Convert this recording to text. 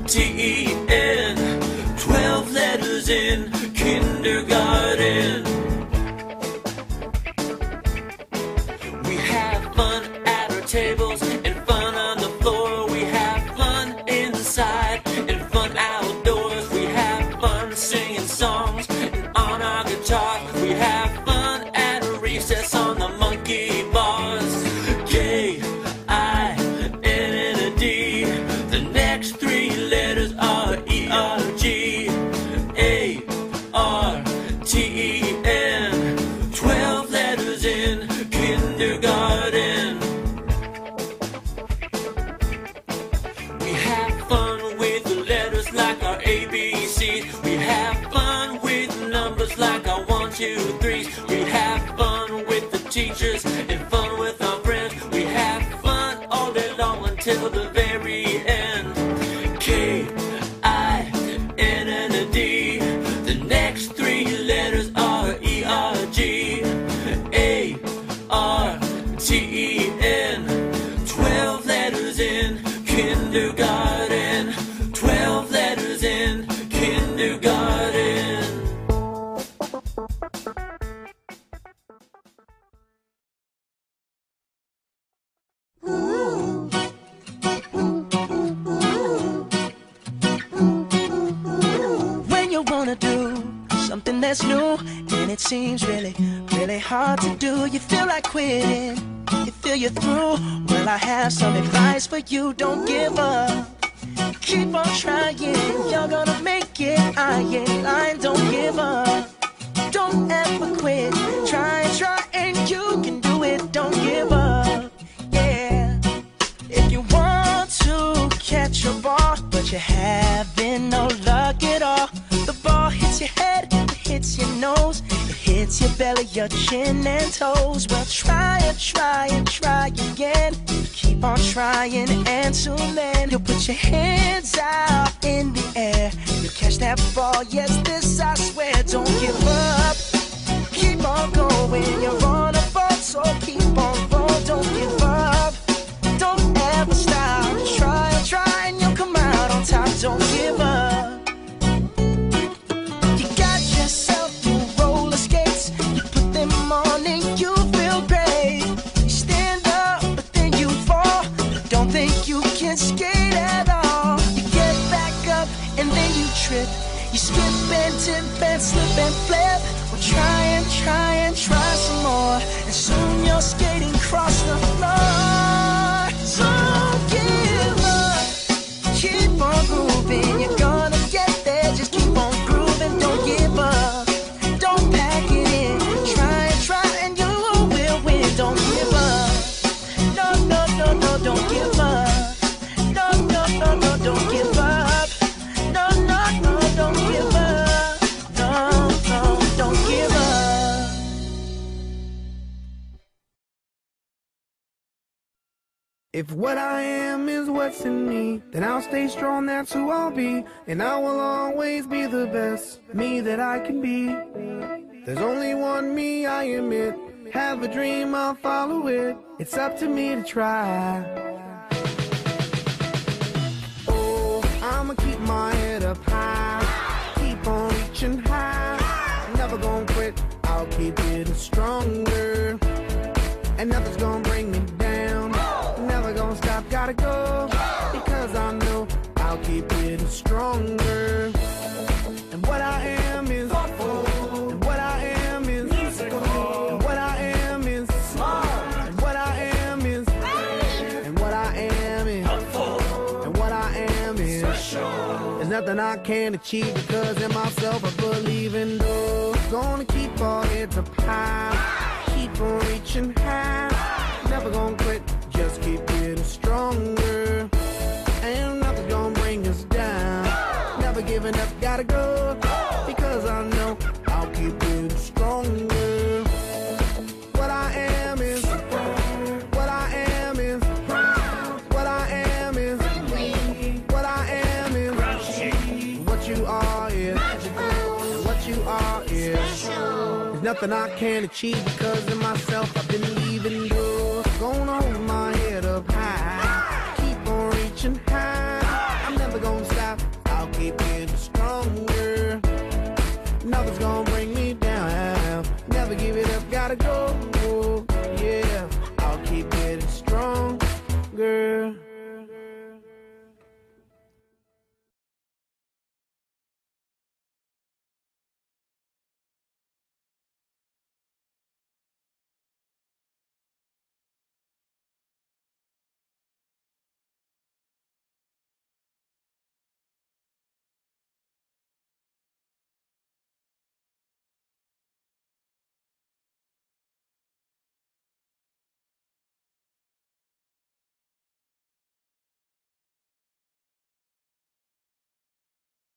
T-E-N, 12 letters in kindergarten. We have fun at our tables and fun on the floor. We have fun inside and fun outdoors. We have fun singing songs and on our guitar. We have fun at a recess on the monkey bars. K-I-N and a D. The next three letters are E-R-G. A-R-T-E-N, 12 letters in kindergarten. We have fun with the letters like our ABCs. We have fun with numbers like our 1, 2, 3s. We have fun with the teachers and fun with our friends. We have fun all day long until the very end. K-I-N and a D. The next three letters are E-R-G. A-R-T-E-N, 12 letters in kindergarten. 12 letters in kindergarten. When you wanna do something that's new and it seems really, really hard to do, you feel like quitting, you feel you're through. Well, I have some advice for you. Don't give up, keep on trying, you're gonna make it. I ain't lying, don't give up, don't ever quit. Try and you can do it. Don't give up, yeah. If you want to catch a ball but you're having no luck at all, the ball hits your head, it hits your nose, it hits your belly, your chin and toes. Well, try again. Keep on trying, and soon then you'll put your hands out in the air. You'll catch that ball, yes, this I swear. Don't give up, keep on going. You're on a ball, so keep on rolling. Don't give up, don't ever stop. Try, and you'll come out on top. Don't give up. You got yourself new roller skates, you put them on and you feel great. You stand up, but then you fall. Don't think you can skate at all. You get back up and then you trip. You skip and tip and slip and flip. Well, try some more, and soon you're skating across the floor. Don't give up, keep on moving. You're gonna get there, just keep on grooving. Don't give up, don't pack it in. Try and you will win. Don't give up, no, don't give up. No, don't give up. No, don't give up. No, don't give up. If what I am is what's in me, then I'll stay strong, that's who I'll be. And I will always be the best me that I can be. There's only one me, I admit. Have a dream, I'll follow it. It's up to me to try. Oh, I'ma keep my head up high, keep on reaching high. Never gonna quit, I'll keep getting stronger. And nothing's gonna bring me down. Never gonna stop, gotta go. Because I know I'll keep getting stronger. And what I am is, and what I am is, and what I am is, and what I am is, and what I am is, and what I am is. There's nothing I can't achieve because in myself I believe in those. Gonna keep all heads up high, keep on reaching high. Never gonna quit, just keep getting stronger. Ain't nothing gonna bring us down. Never giving up, gotta go. Because I know I'll keep getting stronger. What I am is, what I am is, what I am is, what I am is, what you are is, and what you are is. There's nothing I can't achieve because in myself I've been leaving doors. Gonna hold my head up high, keep on reaching high. I'm never gonna stop. have, I'll keep getting stronger.